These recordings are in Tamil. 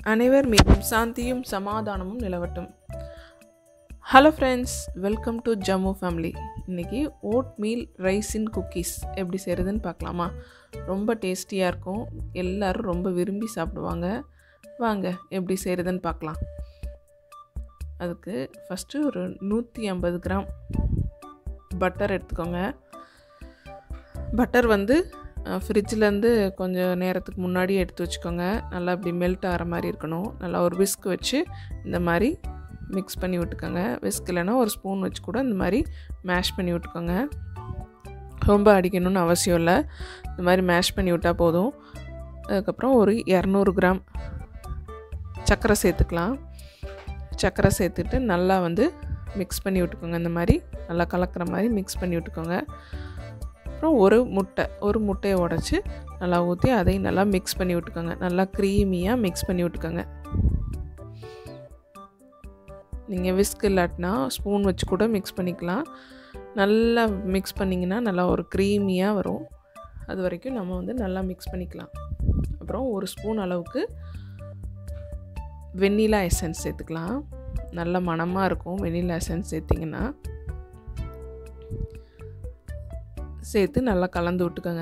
அனைவர் மீதும் சாந்தியும் சமாதானமும் நிலவட்டும். Hello friends, welcome to Jammu family. இன்றைக்கி ஓட்மீல் ரைசின் குக்கீஸ் எப்படி செய்கிறதுன்னு பார்க்கலாமா? ரொம்ப டேஸ்டியாக இருக்கும், எல்லோரும் ரொம்ப விரும்பி சாப்பிடுவாங்க. வாங்க எப்படி செய்கிறதுன்னு பார்க்கலாம். அதுக்கு ஃபஸ்ட்டு ஒரு 150 கிராம் பட்டர் எடுத்துக்கோங்க. பட்டர் ஃப்ரிட்ஜிலேருந்து கொஞ்சம் நேரத்துக்கு முன்னாடி எடுத்து வச்சுக்கோங்க. நல்லா இப்படி மெல்ட் ஆகிற மாதிரி இருக்கணும். நல்லா ஒரு விஸ்க் வச்சு இந்த மாதிரி மிக்ஸ் பண்ணி விட்டுக்கோங்க. விஸ்க் இல்லைன்னா ஒரு ஸ்பூன் வச்சு கூட இந்த மாதிரி மேஷ் பண்ணி விட்டுக்கோங்க. ரொம்ப அடிக்கணும்னு அவசியம் இல்லை, இந்த மாதிரி மேஷ் பண்ணி விட்டால் போதும். அதுக்கப்புறம் ஒரு 200 கிராம் சர்க்கரை சேர்த்துக்கலாம். சர்க்கரை சேர்த்துட்டு நல்லா மிக்ஸ் பண்ணி விட்டுக்கோங்க. இந்த மாதிரி நல்லா கலக்கிற மாதிரி மிக்ஸ் பண்ணி விட்டுக்கோங்க. அப்புறம் ஒரு முட்டையை உடச்சி நல்லா ஊற்றி அதையும் நல்லா மிக்ஸ் பண்ணி விட்டுக்கோங்க. நல்லா க்ரீமியாக மிக்ஸ் பண்ணி விட்டுக்கோங்க. நீங்கள் விஸ்க் இல்லாட்டினா ஸ்பூன் வச்சு கூட மிக்ஸ் பண்ணிக்கலாம். நல்லா மிக்ஸ் பண்ணிங்கன்னா நல்லா ஒரு க்ரீமியாக வரும். அது வரைக்கும் நம்ம நல்லா மிக்ஸ் பண்ணிக்கலாம். அப்புறம் ஒரு ஸ்பூன் அளவுக்கு வெண்ணிலா எசன்ஸ் சேர்த்துக்கலாம். நல்ல மணமாக இருக்கும் வெண்ணிலா எசன்ஸ் சேர்த்திங்கன்னா. சேர்த்து நல்லா கலந்து விட்டுக்கோங்க.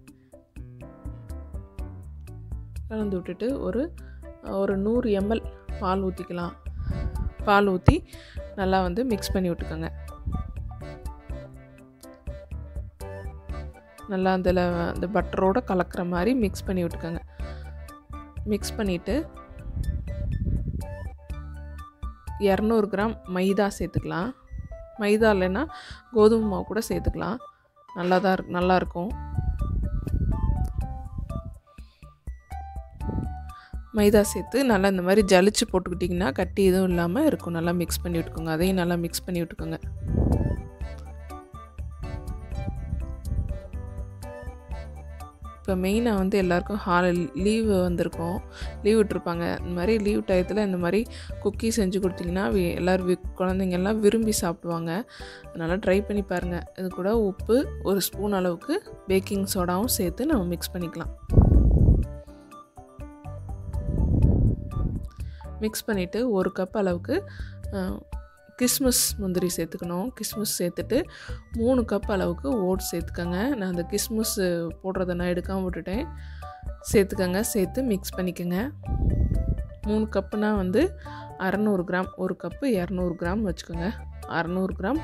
கலந்து விட்டுட்டு ஒரு 100 ml பால் ஊற்றிக்கலாம். பால் ஊற்றி நல்லா மிக்ஸ் பண்ணி விட்டுக்கோங்க. நல்லா அந்த பட்டரோடு கலக்கிற மாதிரி மிக்ஸ் பண்ணி விட்டுக்கோங்க. மிக்ஸ் பண்ணிவிட்டு 200 கிராம் மைதா சேர்த்துக்கலாம். மைதா இல்லைன்னா கோதுமை மாவு கூட சேர்த்துக்கலாம். நல்லாயிருக்கும். மைதா சேர்த்து நல்லா இந்த மாதிரி ஜலிச்சு போட்டுக்கிட்டிங்கன்னா கட்டி எதுவும் இல்லாமல் இருக்கும். நல்லா மிக்ஸ் பண்ணி விட்டுக்கோங்க. அதையும் நல்லா மிக்ஸ் பண்ணி விட்டுக்கோங்க. இப்போ மெயினாக எல்லாருக்கும் லீவ் வந்திருக்கும், லீவ் விட்டுருப்பாங்க. இந்த மாதிரி லீவ் டயத்தில் இந்த மாதிரி குக்கீ செஞ்சு கொடுத்திங்கன்னா குழந்தைங்கள்லாம் விரும்பி சாப்பிடுவாங்க. அதனால் ட்ரை பண்ணி பாருங்கள். இது கூட உப்பு, ஒரு ஸ்பூன் அளவுக்கு பேக்கிங் சோடாவும் சேர்த்து நம்ம மிக்ஸ் பண்ணிக்கலாம். மிக்ஸ் பண்ணிவிட்டு ஒரு கப் அளவுக்கு கிஸ்மிஸ் முந்திரி சேர்த்துக்கணும். கிஸ்மிஸ் சேர்த்துட்டு 3 கப் அளவுக்கு ஓட்ஸ் சேர்த்துக்கோங்க. நான் அந்த கிஸ்மிஸ் போடுறத நான் எடுக்காமல் விட்டுட்டேன். சேர்த்துக்கோங்க. சேர்த்து மிக்ஸ் பண்ணிக்கோங்க. 3 கப்புனா 600 கிராம். ஒரு கப்பு 200 கிராம் வச்சுக்கோங்க. 600 கிராம்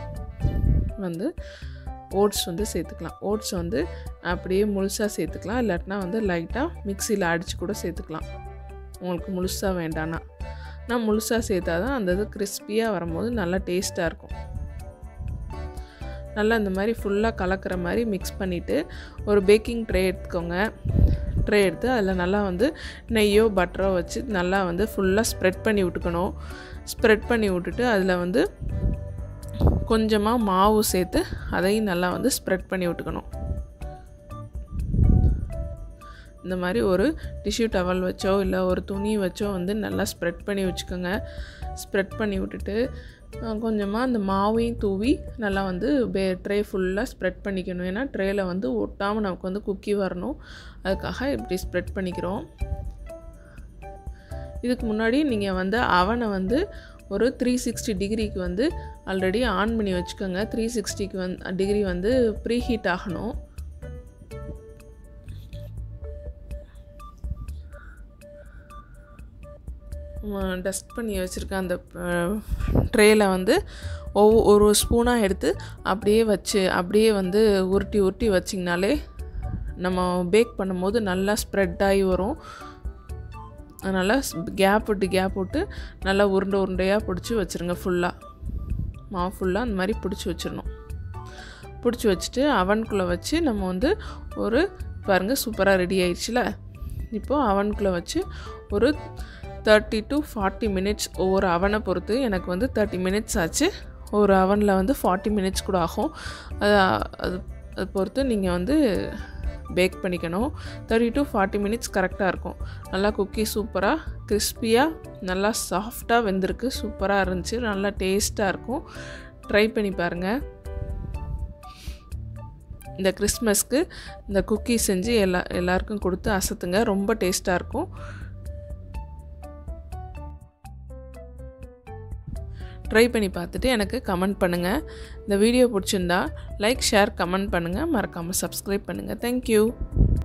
ஓட்ஸ் சேர்த்துக்கலாம். ஓட்ஸ் அப்படியே முழுசாக சேர்த்துக்கலாம். இல்லாட்டினா லைட்டாக மிக்சியில் அடித்து கூட சேர்த்துக்கலாம். உங்களுக்கு முழுசாக வேண்டான்னா. நான் முழுசாக சேர்த்தா தான் அந்த கிறிஸ்பியாக வரும்போது நல்லா டேஸ்ட்டாக இருக்கும். நல்லா இந்த மாதிரி ஃபுல்லாக கலக்கிற மாதிரி மிக்ஸ் பண்ணிவிட்டு ஒரு பேக்கிங் ட்ரே எடுத்துக்கோங்க. ட்ரே எடுத்து அதில் நல்லா நெய்யோ பட்டரோ வச்சு நல்லா ஃபுல்லாக ஸ்ப்ரெட் பண்ணி விட்டுக்கணும். ஸ்ப்ரெட் பண்ணி விட்டுட்டு அதில் கொஞ்சமாக மாவு சேர்த்து அதையும் நல்லா ஸ்ப்ரெட் பண்ணி விட்டுக்கணும். இந்த மாதிரி ஒரு டிஷ்யூ டவல் வச்சோ இல்லை ஒரு துணி வச்சோ நல்லா ஸ்ப்ரெட் பண்ணி வச்சுக்கோங்க. ஸ்ப்ரெட் பண்ணி விட்டுட்டு கொஞ்சமாக அந்த மாவையும் தூவி நல்லா ட்ரே ஃபுல்லாக ஸ்ப்ரெட் பண்ணிக்கணும். ஏன்னா ட்ரேயில் ஒட்டாமல் நமக்கு குக்கி வரணும். அதுக்காக இப்படி ஸ்ப்ரெட் பண்ணிக்கிறோம். இதுக்கு முன்னாடி நீங்கள் அவனை ஒரு 360 டிகிரிக்கு ஆல்ரெடி ஆன் பண்ணி வச்சுக்கோங்க. 360 டிகிரி ப்ரீ ஹீட் ஆகணும். டஸ்ட் பண்ணி வச்சுருக்க அந்த ட்ரேயில் ஒரு ஸ்பூனாக எடுத்து அப்படியே உருட்டி வச்சிங்கனாலே நம்ம பேக் பண்ணும்போது நல்லா ஸ்ப்ரெட் ஆகி வரும். அதனால் கேப் விட்டு நல்லா உருண்டையாக பிடிச்சி வச்சுருங்க. மாவு ஃபுல்லாக அந்த மாதிரி பிடிச்சி வச்சிடணும். பிடிச்சி வச்சுட்டு அவனுக்குள்ளே வச்சு நம்ம ஒரு பாருங்கள் சூப்பராக ரெடி ஆயிடுச்சுல. இப்போது அவனுக்குள்ளே வச்சு ஒரு 30 to 40 மினிட்ஸ், ஒவ்வொரு அவனை பொறுத்து எனக்கு 30 மினிட்ஸ் ஆச்சு. ஒரு அவனில் 40 மினிட்ஸ் கூட ஆகும். அது பொறுத்து நீங்கள் பேக் பண்ணிக்கணும். 30 to 40 மினிட்ஸ் கரெக்டாக இருக்கும். நல்லா குக்கி சூப்பராக கிறிஸ்பியாக நல்லா சாஃப்டாக வெந்திருக்கு. சூப்பராக இருந்துச்சு. நல்லா டேஸ்ட்டாக இருக்கும். ட்ரை பண்ணி பாருங்கள். இந்த கிறிஸ்மஸ்க்கு இந்த குக்கி செஞ்சு எல்லாருக்கும் கொடுத்து அசத்துங்க. ரொம்ப டேஸ்ட்டாக இருக்கும். ட்ரை பண்ணி பார்த்துட்டு எனக்கு கமெண்ட் பண்ணுங்கள். இந்த வீடியோ பிடிச்சிருந்தா லைக், ஷேர், கமெண்ட் பண்ணுங்கள். மறக்காமல் சப்ஸ்கிரைப் பண்ணுங்கள். தேங்க்யூ.